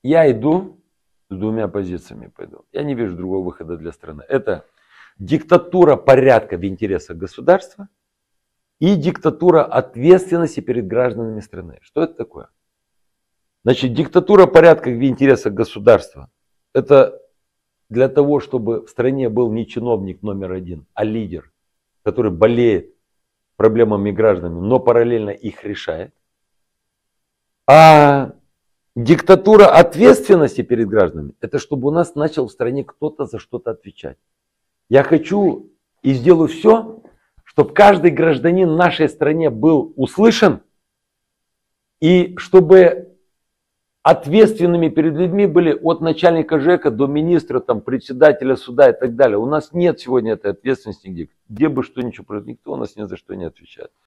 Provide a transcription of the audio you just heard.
Я иду с двумя позициями пойду. Я не вижу другого выхода для страны. Это диктатура порядка в интересах государства и диктатура ответственности перед гражданами страны. Что это такое? Значит, диктатура порядка в интересах государства – это для того, чтобы в стране был не чиновник номер один, а лидер, который болеет проблемами граждан, но параллельно их решает. А диктатура ответственности перед гражданами – это чтобы у нас начал в стране кто-то за что-то отвечать. Я хочу и сделаю все, чтобы каждый гражданин в нашей стране был услышан, и чтобы ответственными перед людьми были от начальника ЖЭКа до министра, там, председателя суда и так далее. У нас нет сегодня этой ответственности нигде. Где бы что ни произошло, никто у нас ни за что не отвечает.